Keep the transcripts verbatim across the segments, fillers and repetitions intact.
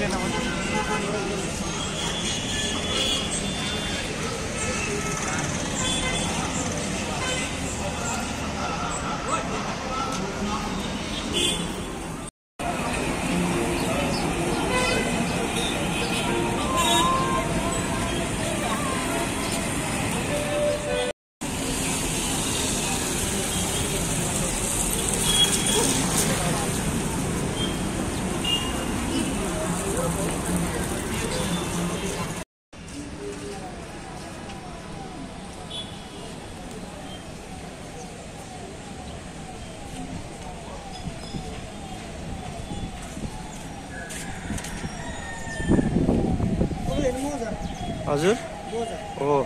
हजुर हो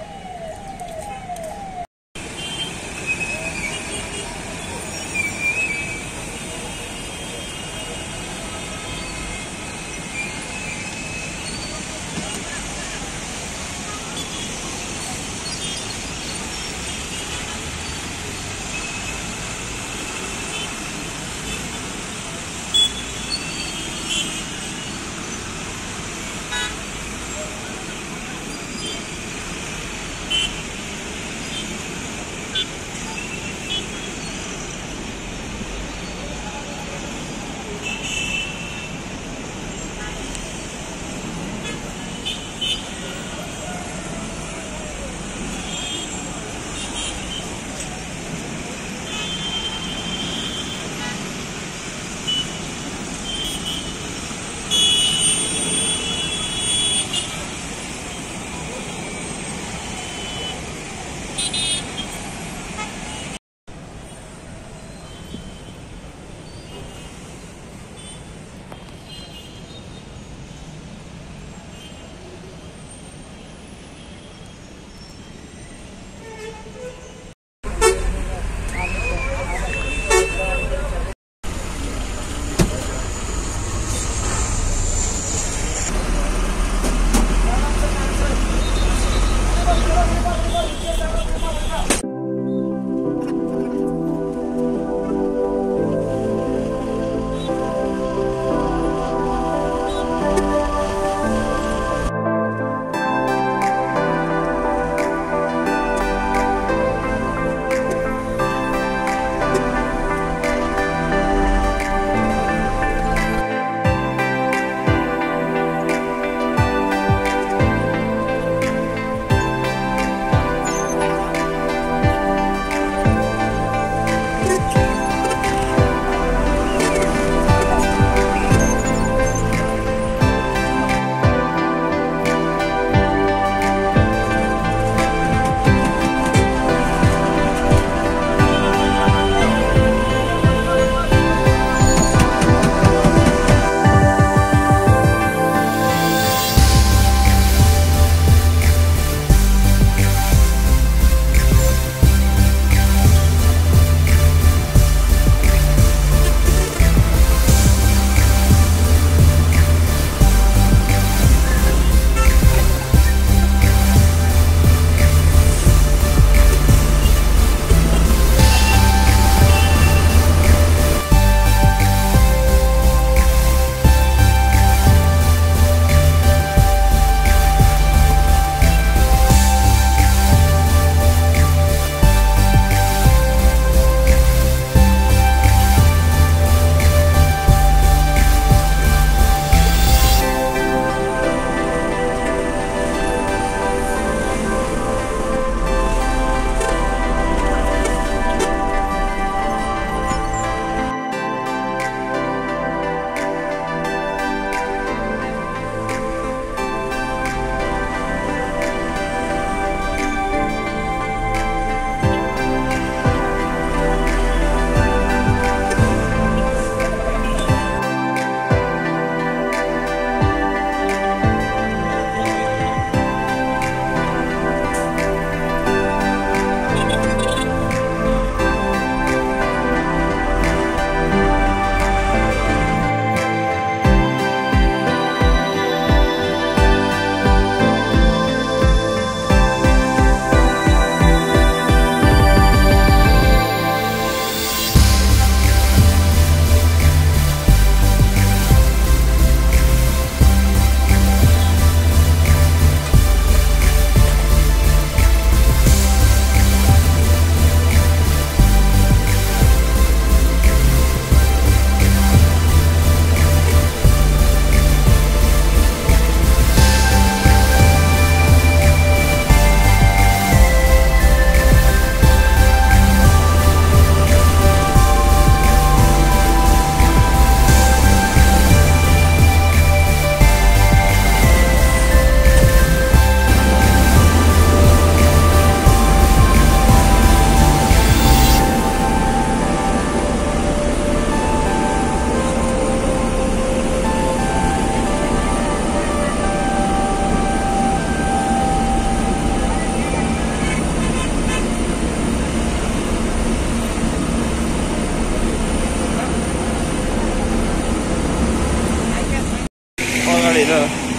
होइन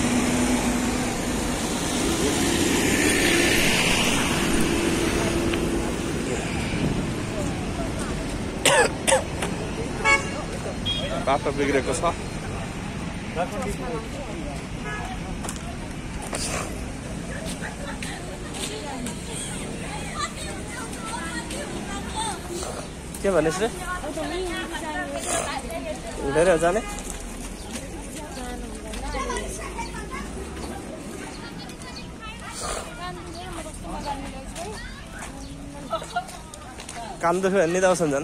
बाटो बिग्रेको छ के भनेस् रे हुँदैन जाने कान दुख्यो भने निदाउँछ झन्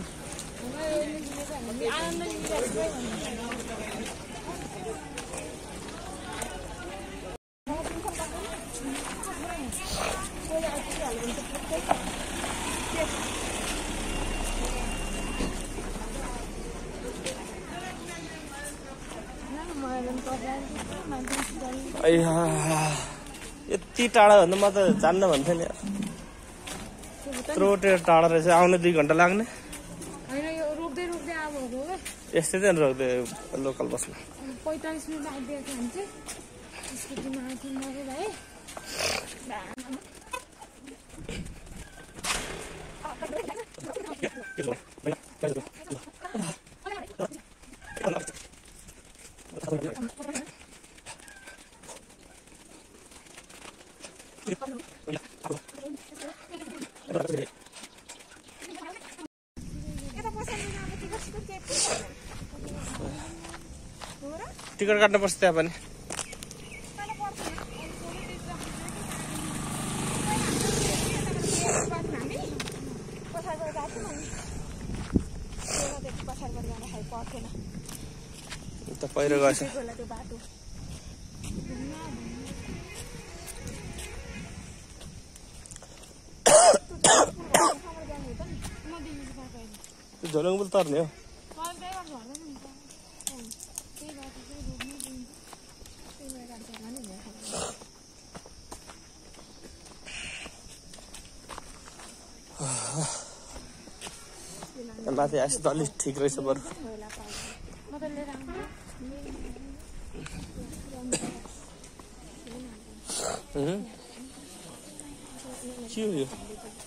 यति टाढा भन्दा म त जान्न भन्थेँ नि यत्रो टाढा रहेछ आउने दुई घन्टा लाग्ने यस्तै चाहिँ रोक्दै लोकल बसमा पैँतालिस मिनट आइदिएको हुन्छ स्कुटी माथि मरे भाइ टिकट काट्नु पर्छ त्यहाँ पनि त पहिरो गएछ झोलुङबुल तर्ने हो माथि आएछ त अलिक ठिक रहेछ बरु के हो यो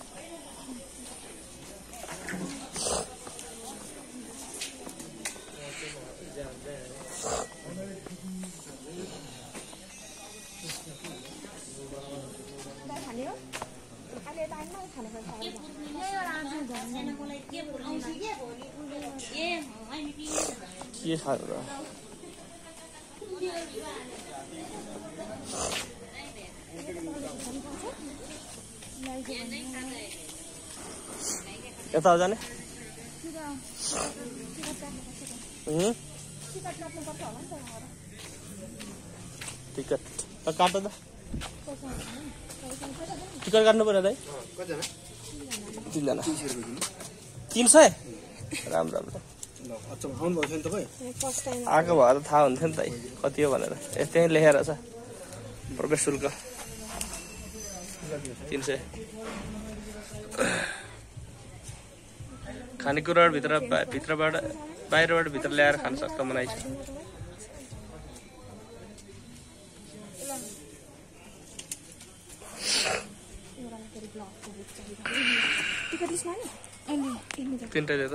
के खानु र यता जाने टिकट काट त टिकट काट्नु पर्यो दाइ तिनजना तिन सय राम राम आएको भएर थाहा हुन्थ्यो नि त कति हो भनेर यस्तै लेखेर छ प्रवेश शुल्क तिन सय खानेकुराहरू भित्र भित्रबाट बाहिरबाट भित्र ल्याएर खान सक्छ मनाइ छ तिनटै दे त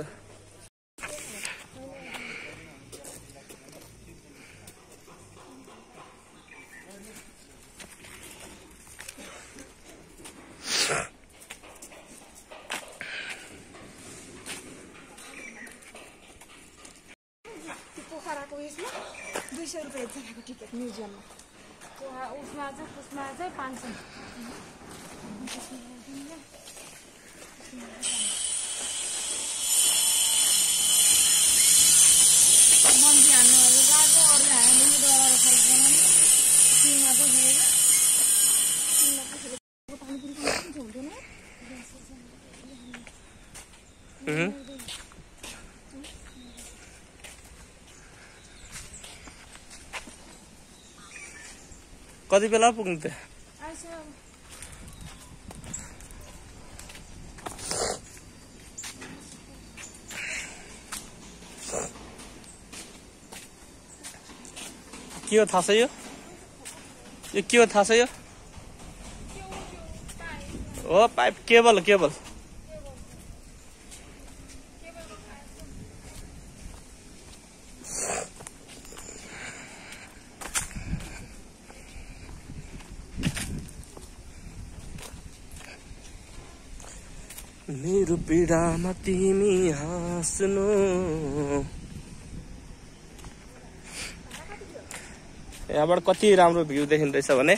दुई सौ रुपियाँ एकजनाको टिकट म्युजियममा उसमा चाहिँ उसमा चाहिँ पाँच सय मन्दी हान्नुहरू गएको अरूले हाल्ने डराएर फरक बनाउने सिङमा चाहिँ हुँदैन कति बेला पुग्नु त के हो थाहा छ यो यो के हो थाहा छ यो हो पाइप केबल केबल मेरो पीडामा तिमी हाँस्नु यहाँबाट कति राम्रो भ्यू देखिँदैछ भने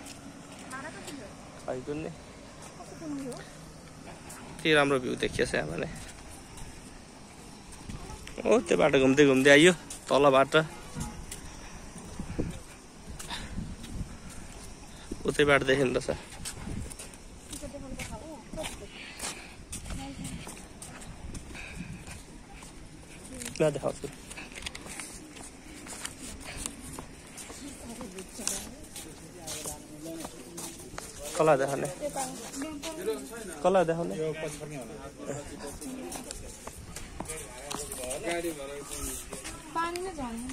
कति राम्रो भ्यू देखिएछ यहाँ भने ओ त्यो बाटो घुम्दै घुम्दै आइयो तलबाट उतै बाटो देखिँदैछ देखाउँछु कला देखाउने कला देखाउने पानी नै झर्ने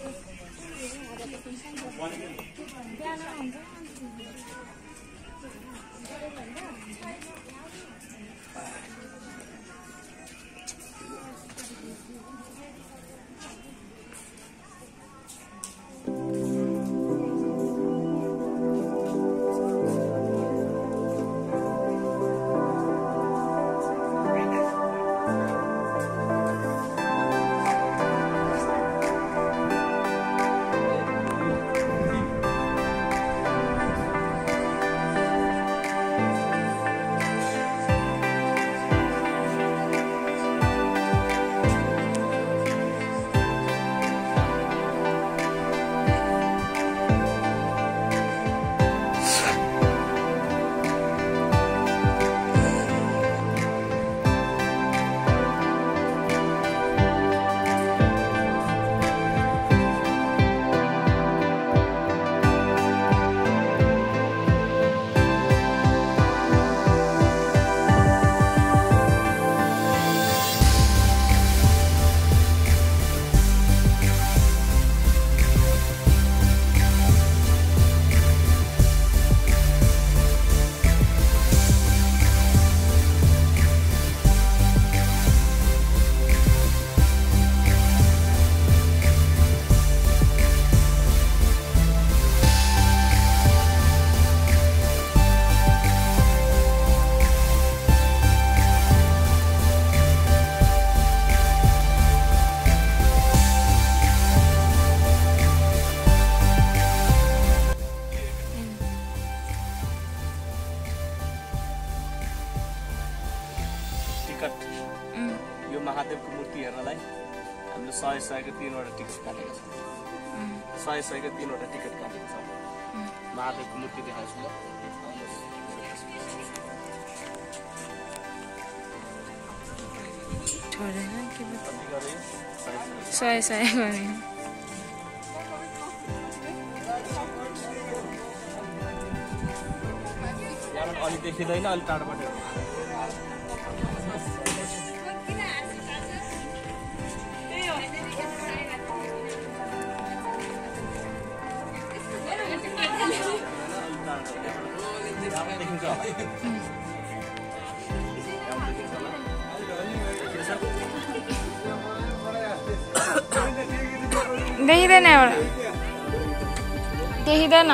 यो महादेवको मूर्ति हेर्नलाई हामीले सय सयको तीनवटा टिकट काटेको छ सय सयको तीनवटा टिकट काटेको छ महादेवको मूर्ति देखाउँछु ल सय सय गरे यहाँबाट अलि देखिँदैन अलि टाढोबाट देखिँदैन एउटा देखिँदैन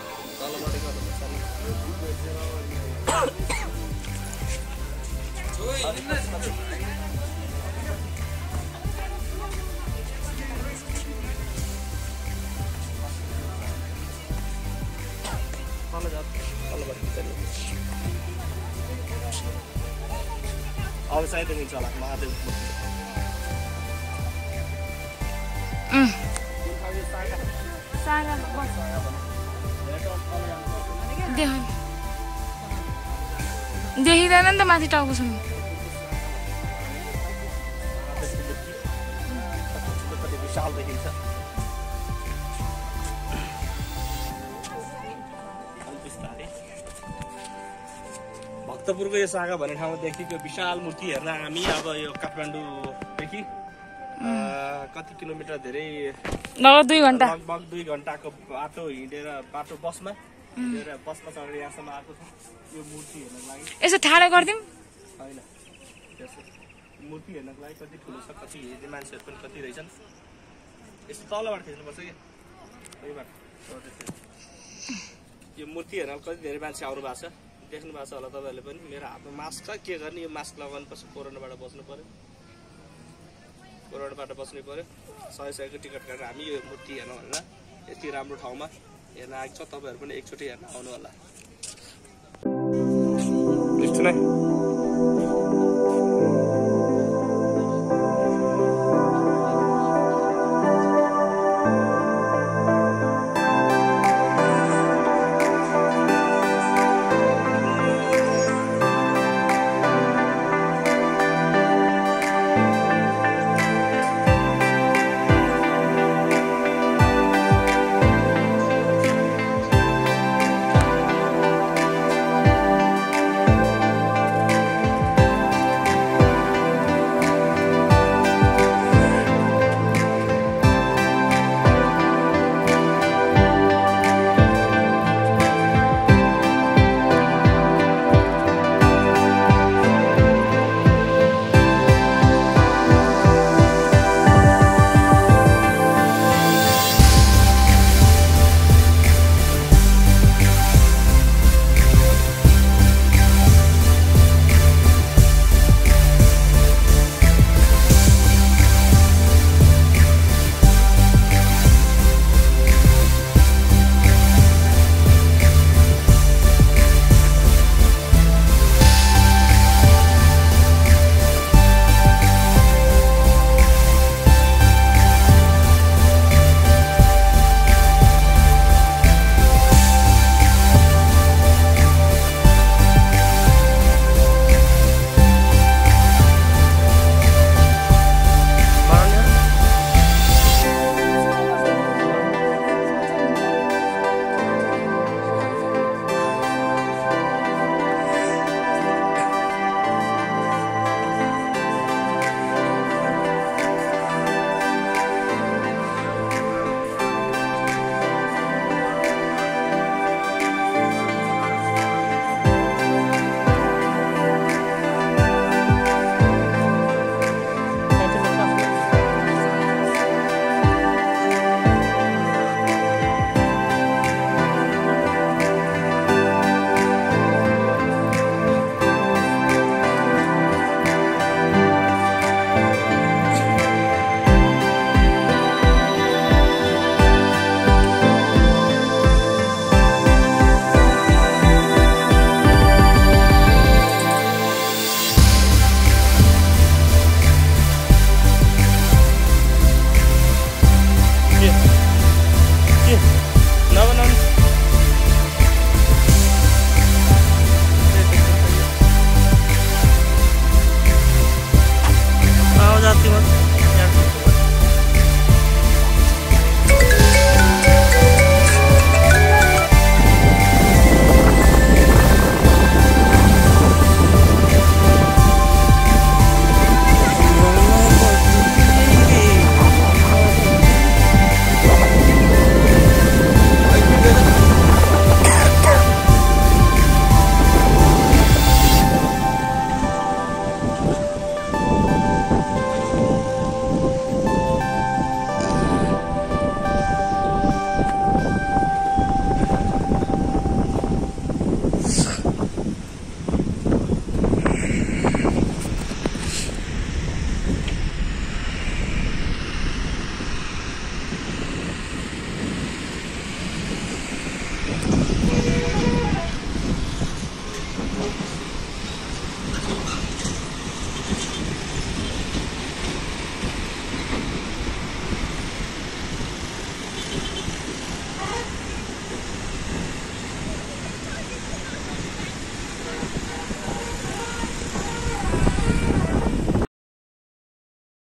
अब सायद देखिन्छ होला महादेव देखिँदैन नि त माथि टाउकोसम्म विशाल देखिन्छ भक्तपुरको यो सागा भन्ने ठाउँमा देखिएको विशाल मूर्ति हेर्न हामी अब यो काठमाडौँदेखि कति किलोमिटर धेरै लगभग दुई घन्टा लगभग दुई घन्टाको बाटो हिँडेर बाटो बसमा हिँडेर बसमा चढेर यहाँसम्म आएको छ यो मूर्ति हेर्नको लागि। यसो ठाडो गरिदिउँ होइन मूर्ति हेर्नको लागि कति ठुलो छ, कति हेर्ने मान्छेहरू पनि कति रहेछन्। यस्तो तलबाट खिच्नुपर्छ कि यहीबाट। यो मूर्ति हेर्न कति धेरै मान्छे आउनु भएको छ, देख्नु भएको छ होला तपाईँहरूले पनि। मेरो हातमा मास्क छ, के गर्ने, यो मास्क लगाउनुपर्छ, कोरोनाबाट बस्नु पऱ्यो, कोरोनाबाट बस्नु पऱ्यो। सय सयको टिकट काटेर हामी यो मूर्ति हेर्नु भनेर यति राम्रो ठाउँमा हेर्न आएको छ। तपाईँहरू पनि एकचोटि हेर्न आउनु होला।